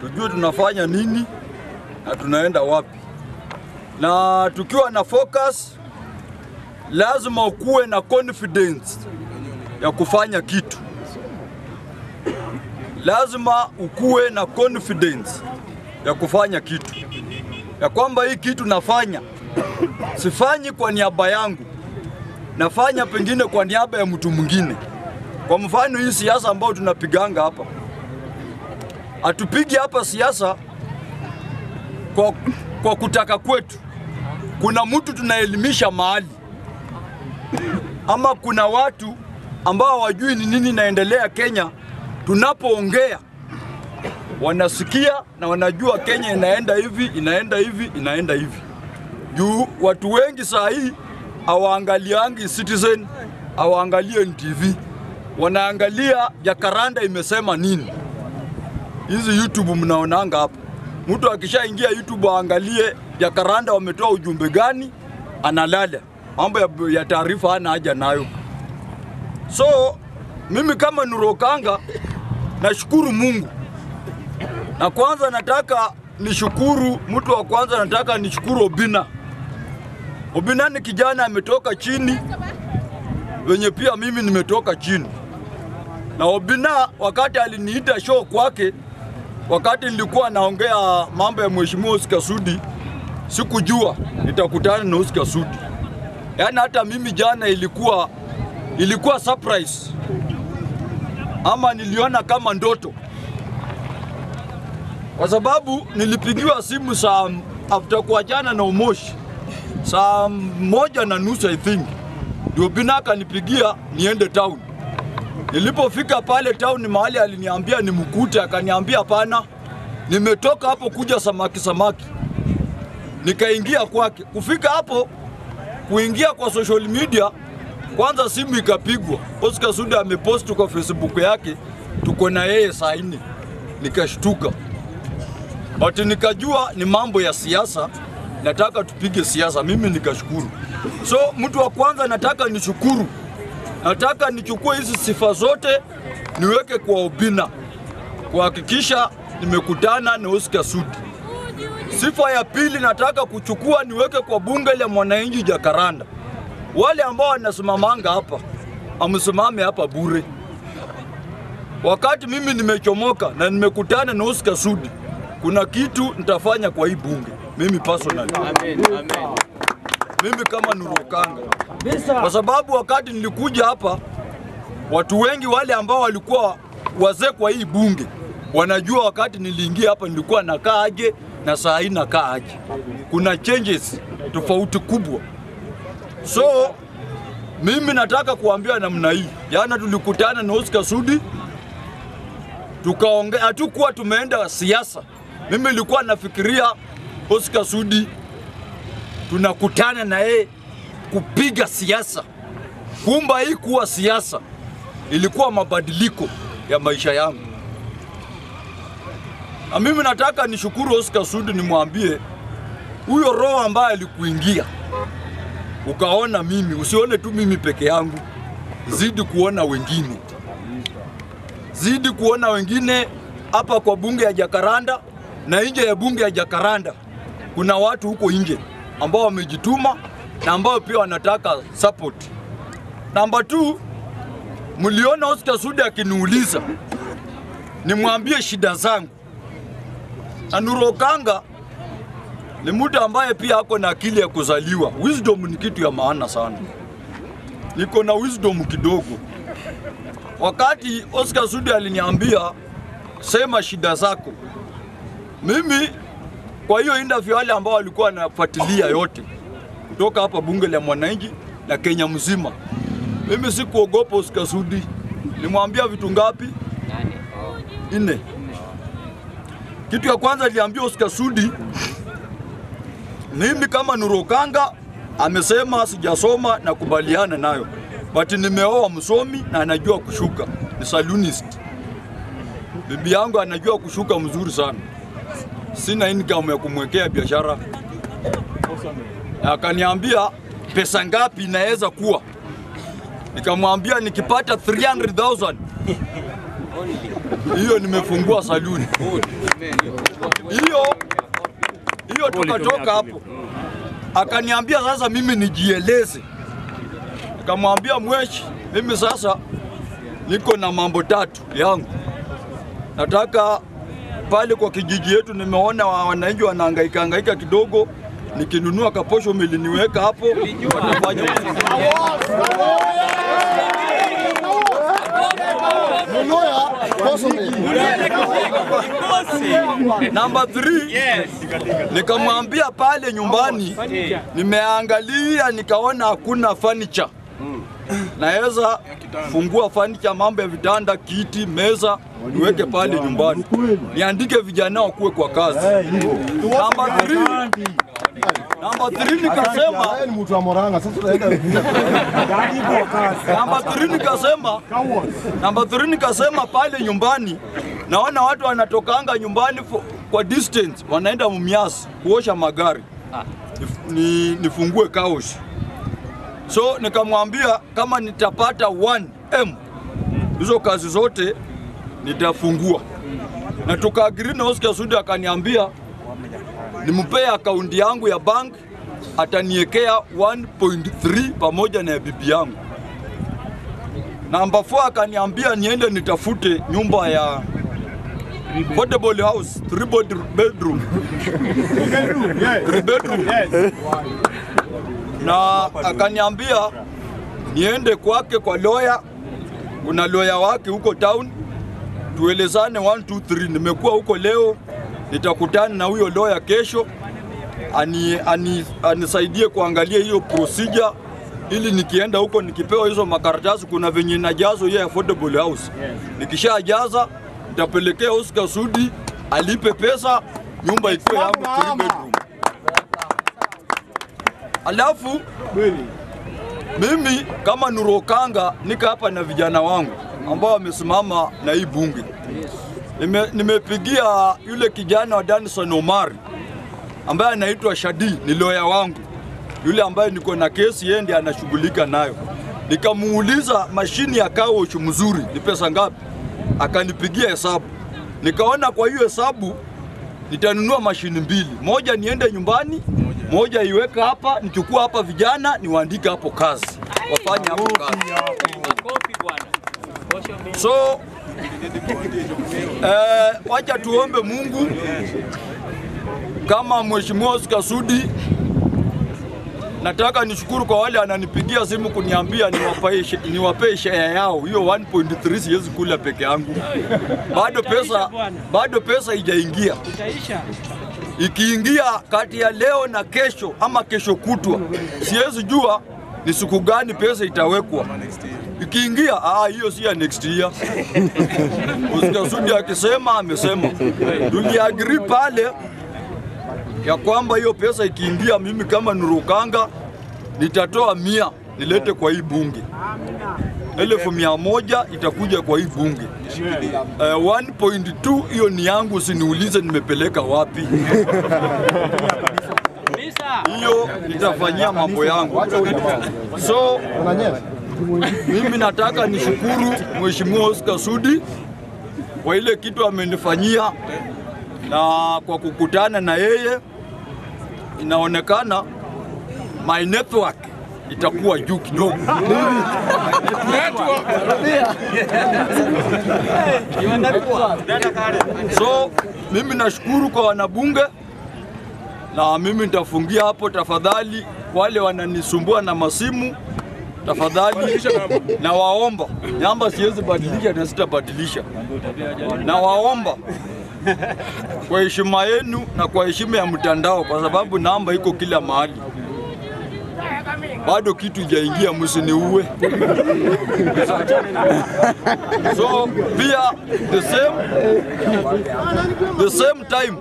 tujue tunafanya nini na tunaenda wapi. Na tukiwa na focus, lazima ukuwe na confidence ya kufanya kitu. Lazima ukuwe na confidence ya kufanya kitu. Ya kwamba hii kitu nafanya, sifanyi kwa niaba yangu, nafanya pengine kwa niaba ya mtu mwingine. Kwa mfano hii siasa ambayo tunapiganga hapa, hatupigi hapa siasa kwa kutaka kwetu. Kuna mtu tunaelimisha mahali, ama kuna watu ambao wajui ni nini naendelea Kenya. Tunapoongea wanasikia na wanajua Kenya inaenda hivi, inaenda hivi, inaenda hivi. Juu watu wengi saa hii hawaangaliangi Citizen, hawaangalie NTV, wanaangalia Jacaranda imesema nini. Hizi YouTube mnaonanga hapa, mtu akishaingia YouTube aangalie Jacaranda wametoa ujumbe gani, analala. Mambo ya taarifa hana haja nayo. So mimi kama Okanga nashukuru Mungu. Na kwanza nataka nishukuru, mtu wa kwanza nataka nishukuru Obina. Obina ni kijana ametoka chini, wenye pia mimi nimetoka chini. Na Obina wakati aliniita show kwake, wakati nilikuwa naongea mambo ya mheshimiwa Sudi, sikujua nitakutana na Sudi. Yaani hata mimi jana ilikuwa surprise. Ama niliona kama ndoto. Kwa sababu nilipigiwa simu saa after kuachana na Umoshi, saa 1:30 I think, ndio Obina akanipigia niende town. Nilipofika pale town mahali aliniambia nimkute, akaniambia hapana, nimetoka hapo kuja samaki. Nikaingia kwake. Kufika hapo, kuingia kwa social media, kwanza simu ikapigwa. Sudi amepost kwa Facebook yake, tuko na yeye saa 4. Nikashtuka. But nikajua ni mambo ya siasa, nataka tupige siasa. Mimi nikashukuru. So mtu wa kwanza nataka nishukuru. Nataka nichukue hizi sifa zote niweke kwa Obina, kuhakikisha nimekutana na Sudi. Sifa ya pili nataka kuchukua niweke kwa bunge la mwananchi Jacaranda. Wale ambao wanasimamanga hapa, amsimame hapa bure. Wakati mimi nimechomoka na nimekutana na Sudi, kuna kitu nitafanya kwa hii bunge. Mimi personally. Amen. Amen. Mimi kama Okanga. Kwa sababu wakati nilikuja hapa, watu wengi wale ambao walikuwa wazee kwa hii bunge, wanajua wakati niliingia hapa nilikuwa nakaa aje na saa hii nakaa aje. Kuna changes tofauti kubwa. So mimi nataka kuambia namna hii. Jana tulikutana na Sudi, tukaongea, hatukuwa tumeenda siasa. Mimi nilikuwa nafikiria Sudi tunakutana na yeye kupiga siasa. Kumba hii kuwa siasa ilikuwa mabadiliko ya maisha yangu. Na mimi nataka nishukuru Sudi, nimwambie huyo roho ambaye alikuingia ukaona mimi, usione tu mimi peke yangu, zidi kuona wengine. Zidi kuona wengine hapa kwa bunge ya Jacaranda na nje ya bunge ya Jacaranda. Kuna watu huko nje ambao wamejituma na ambao pia wanataka support. Number 2, mliona Sudi akiniuliza nimwambie shida zangu. Na Okanga ni mtu ambaye pia ako na akili ya kuzaliwa. Wisdom ni kitu ya maana sana. Niko na wisdom kidogo. Wakati Sudi aliniambia sema shida zako, mimi kwa hiyo interview wale ambao walikuwa wanafuatilia yote kutoka hapa bunge la mwananchi na Kenya mzima, mimi sikuogopa Sudi. Nimwambia vitu ngapi? 4. Kitu ya kwanza niliambia Sudi, mimi kama Okanga amesema sijasoma na kubaliana nayo, but nimeoa msomi na anajua kushuka, ni salonist. Bibi yangu anajua kushuka mzuri sana. Sina income ya kumwekea biashara. Akaniambia pesa ngapi inaweza kuwa. Nikamwambia nikipata 300,000 hiyo nimefungua saluni. Hiyo tukatoka hapo. Akaniambia sasa mimi nijieleze. Nikamwambia mweshi, mimi sasa niko na mambo tatu yangu. Nataka pale kwa kijiji yetu nimeona wananchi wanahangaika kidogo, nikinunua kaposho mili niweka hapo. Number 3, nikamwambia pale nyumbani nimeangalia nikaona hakuna furniture. Naweza fungua furniture, mambo ya vitanda, kiti, meza niweke pale nyumbani. Niandike vijana wakuwe kwa kazi. Number 3 nikasema mtu wa Moranga sasa tunaenda. Number 3 nikasema pale nyumbani naona watu wanatokanga nyumbani kwa distance wanaenda Mumias kuosha magari. Nifungue kaoshi. So nikamwambia kama nitapata 1M hizo kazi zote nitafungua. Na tukaagree na Oscar Sudi akaniambia nimpee akaunti yangu ya bank, ataniekea 1.3 pamoja na bibi yangu. Number 4 akaniambia niende nitafute nyumba ya affordable house, 3 bedroom. 3 bedroom. Na akaniambia niende kwake kwa lawyer, kuna lawyer wake huko town, tuelezane 1 2 3. Nimekuwa huko leo, nitakutana na huyo lawyer kesho anisaidie kuangalia hiyo procedure, ili nikienda huko nikipewa hizo makaratasi kuna venye najazo ya affordable house. Nikishajaza nitapelekea Oscar Sudi alipe pesa, nyumba ikuwe yangu 3 bedroom. Alafu mimi kama Okanga nika hapa na vijana wangu ambao wamesimama na hii bunge. Nimepigia yule kijana wa Danson Omari ambaye anaitwa Shadi, ni lawyer wangu. Yule ambaye niko na kesi yeye ndiye anashughulika nayo. Nikamuuliza mashini ya kaosh mzuri ni pesa ngapi? Akanipigia hesabu. Nikaona kwa hiyo hesabu nitanunua mashini 2. Moja niende nyumbani, moja iweka hapa, nichukua hapa vijana niwaandike hapo kazi. Wafanye hapo kazi. So wacha tuombe Mungu kama Mheshimiwa Oscar Sudi. Nataka nishukuru kwa wale ananipigia simu kuniambia niwape share yao. Hiyo 1.3 siwezi kula peke yangu. Bado pesa haijaingia. Ikiingia kati ya leo na kesho ama kesho kutwa, siwezi jua ni siku gani pesa itawekwa. Ikiingia hiyo si ya next year. Oscar Sudi akisema amesema. Tuliagree pale ya kwamba hiyo pesa ikiingia, mimi kama Okanga nitatoa 100 nilete kwa hii bunge. 1,100 itakuja kwa hii bunge. 1.2 hiyo ni yangu, siniulize nimepeleka wapi. Hiyo nitafanyia mambo yangu. So mimi nataka nishukuru Mheshimiwa Oscar Sudi kwa ile kitu amenifanyia, na kwa kukutana na yeye inaonekana my network itakuwa juu kidogo. So mimi nashukuru kwa wanabunge, na mimi nitafungia hapo. Tafadhali wale wananisumbua na masimu, tafadhali na waomba, namba siwezi badilisha na sitabadilisha, na waomba kwa heshima yenu na kwa heshima ya mtandao, kwa sababu namba iko kila mahali. Bado kitu hajaingia, msiniue. So pia the same time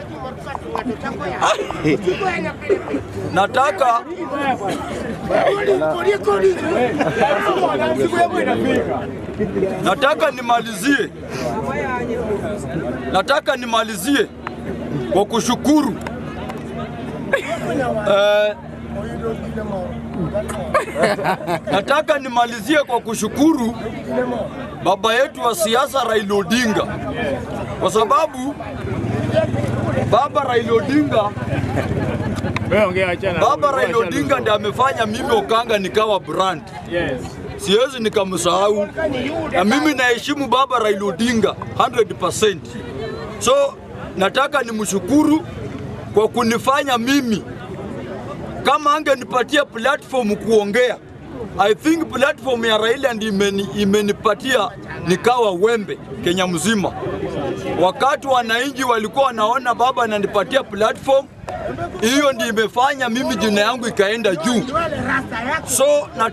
nataka nimalizie kwa kushukuru nataka nimalizie kwa kushukuru baba yetu wa siasa Raila Odinga, kwa sababu baba Raila Odinga ndiye amefanya mimi Okanga nikawa brand. Siwezi nikamsahau, na mimi naheshimu baba Raila Odinga 100%. So nataka nimshukuru kwa kunifanya mimi, kama angenipatia platform kuongea, I think platform ya Raila ndi imenipatia nikawa wembe Kenya mzima. Wakati wananchi walikuwa wanaona baba ananipatia platform, hiyo ndi imefanya mimi jina yangu ikaenda juu. So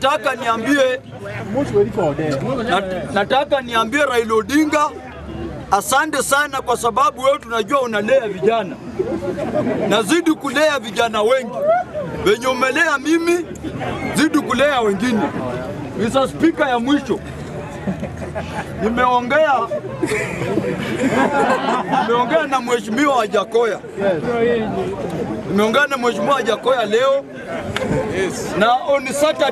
nataka niambie Raila Odinga, asante sana, kwa sababu wewe tunajua unalea vijana. Nazidi kulea vijana wengi. Wenye umelea mimi, zidi kulea wengine. Mr. Speaker, ya mwisho, nimeongea na mheshimiwa wa Jakoya. Nimeongea na mheshimiwa wa Jakoya leo. Na on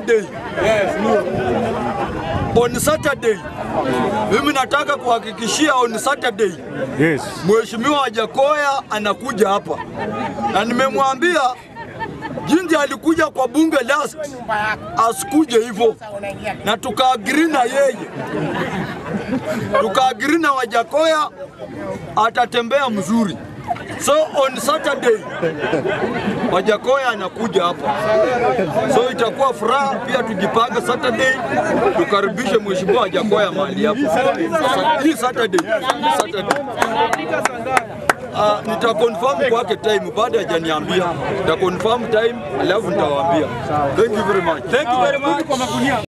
Saturday, mimi nataka kuhakikishia on Saturday, mheshimiwa wa Jakoya anakuja hapa. Na nimemwambia jinsi alikuja kwa bunge last, asikuje hivyo. Na tukaagree na yeye. Tukaagree na Wajakoya atatembea mzuri. So on Saturday Wajakoya anakuja hapa. So itakuwa furaha pia, tujipanga Saturday tukaribishe mheshimiwa Wajakoya mahali hapa. Hii Saturday. Nitaconfirm kwake time, baada hajaniambia. Nitaconfirm time alafu nitawaambia. Thank you very much.